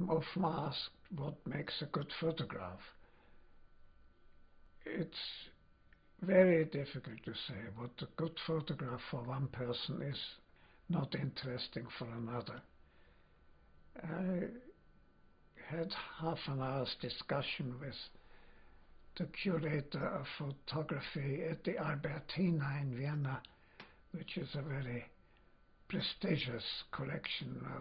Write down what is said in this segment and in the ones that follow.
I'm often asked what makes a good photograph. It's very difficult to say. What a good photograph for one person is not interesting for another. I had half an hour's discussion with the curator of photography at the Albertina in Vienna, which is a very prestigious collection of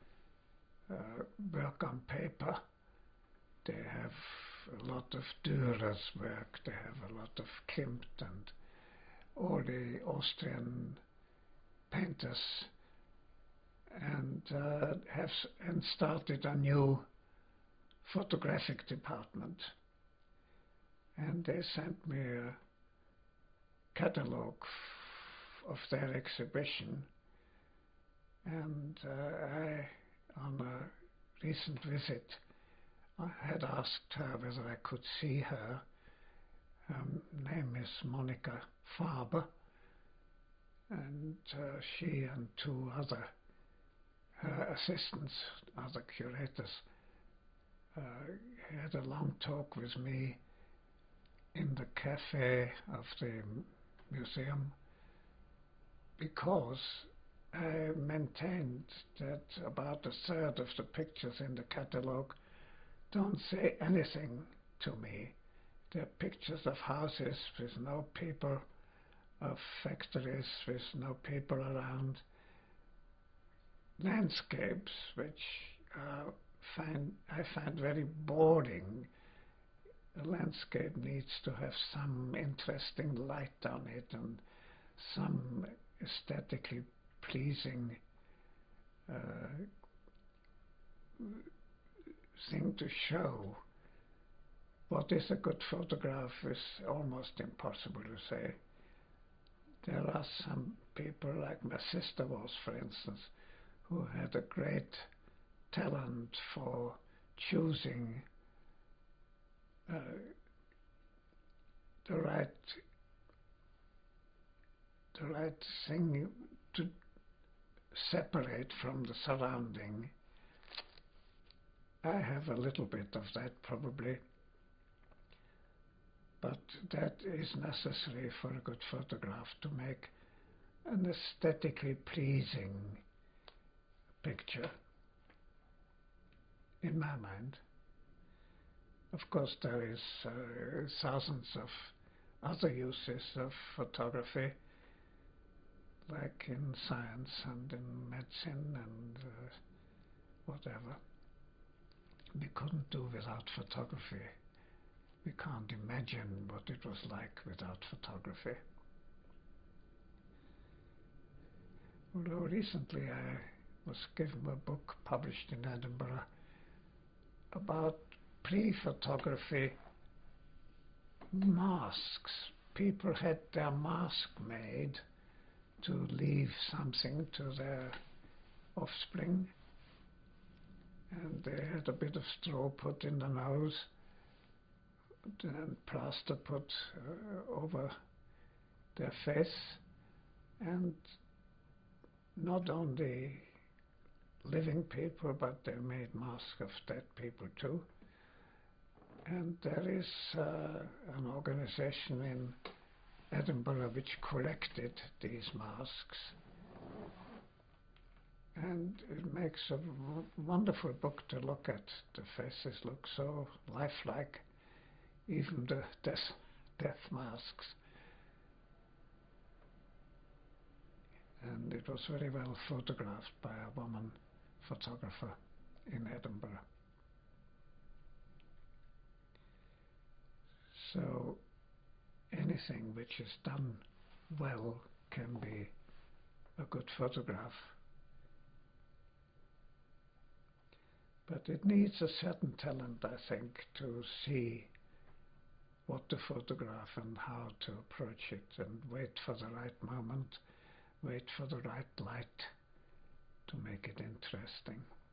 work on paper. They have a lot of Dürer's work, they have a lot of Klimt and all the Austrian painters, and started a new photographic department. And they sent me a catalogue of their exhibition, and on a recent visit, I had asked her whether I could see her. Her name is Monika Farber, and she and two other assistants, other curators, had a long talk with me in the café of the museum, because I maintained that about a third of the pictures in the catalogue don't say anything to me. They're pictures of houses with no people, of factories with no people around, landscapes which I find very boring. A landscape needs to have some interesting light on it and some aesthetically pleasing thing to show. What is a good photograph is almost impossible to say. There are some people, like my sister was, for instance, who had a great talent for choosing the right thing to separate from the surrounding. I have a little bit of that probably, but that is necessary for a good photograph to make an aesthetically pleasing picture, in my mind. Of course, there is thousands of other uses of photography, like in science and in medicine and whatever. We couldn't do without photography. We can't imagine what it was like without photography. Although recently I was given a book published in Edinburgh about pre-photography masks. People had their mask made to leave something to their offspring, and they had a bit of straw put in the nose and plaster put over their face, and not only living people, but they made masks of dead people too. And there is an organization in Edinburgh which collected these masks, and it makes a wonderful book to look at. The faces look so lifelike, even the death masks. And it was very well photographed by a woman photographer in Edinburgh. So anything which is done well can be a good photograph. But it needs a certain talent, I think, to see what to photograph and how to approach it, and wait for the right moment, wait for the right light to make it interesting.